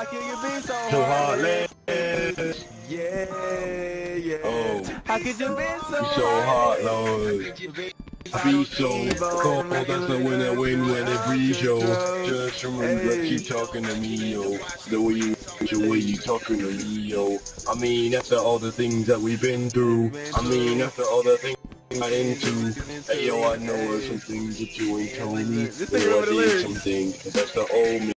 How can you be so So heartless? heartless. Yeah, yeah. Oh, How could you be so you so heartless. Be so cold, that's the winner win when it breeze, yo. Just remember, keep talking to me, yo. The way you talking to me, yo. I mean, after all the things that we've been through. I mean, after all the things I into. Hey, yo, I know some things that you ain't told me. Yo, I did some things, 'cause that's the old me.